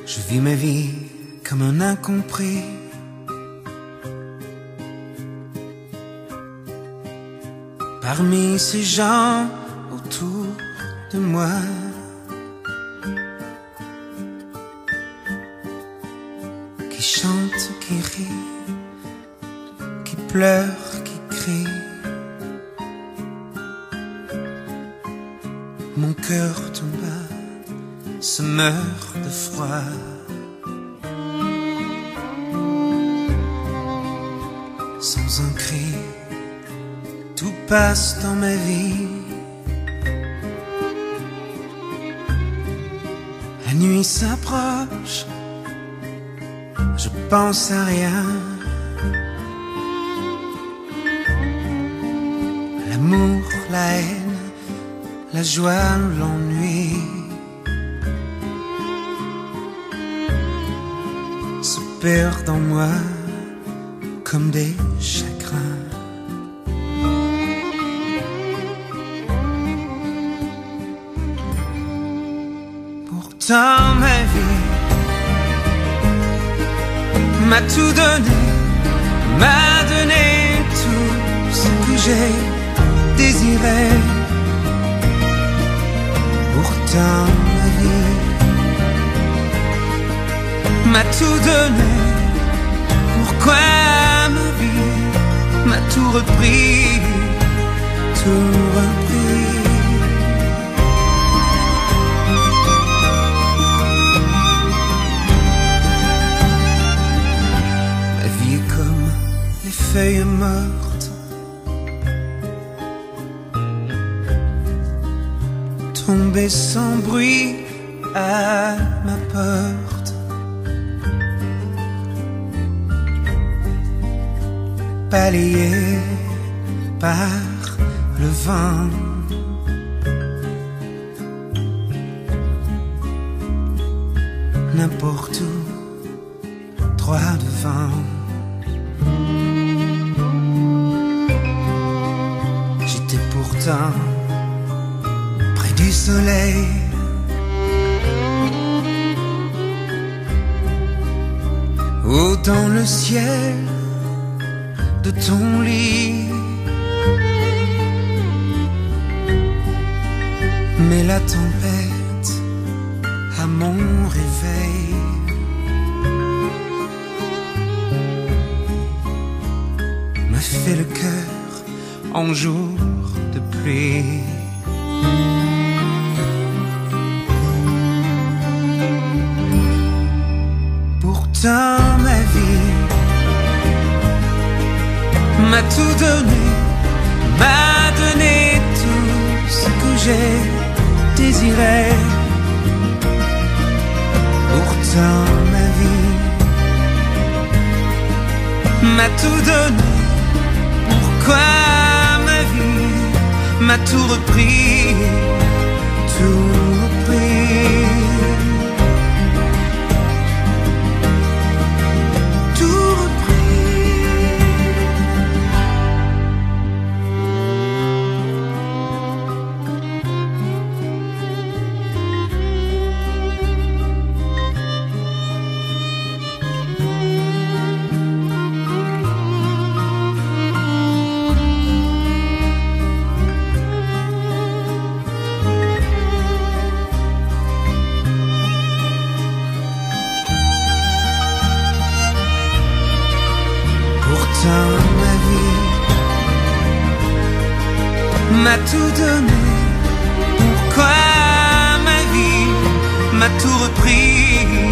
Je vis ma vie comme un incompris. Parmi ces gens autour de moi, qui chantent, qui rient, qui pleurent, qui crient. Mon cœur tombe, se meurt de froid. Sans un cri, tout passe dans ma vie. La nuit s'approche, je pense à rien. L'amour, la haine, la joie, l'ennui se perdent en moi comme des chagrins. Pourtant ma vie m'a tout donné, m'a donné tout ce que j'ai désiré. Pourtant ma vie m'a tout donné. Pourquoi ma vie m'a tout repris, tout repris? Ma vie est comme les feuilles mortes, tombées sans bruit à ma porte. Balayé par le vent, n'importe où, droit devant. J'étais pourtant près du soleil, haut dans le ciel de ton lit. Mais la tempête à mon réveil m'a fait le cœur en jour de pluie. Pourtant ma vie m'a tout donné, m'a donné tout ce que j'ai désiré. Pourtant ma vie m'a tout donné. Pourquoi ma vie m'a tout repris, tout repris? Pourtant ma vie m'a tout donné. Pourquoi ma vie m'a tout repris?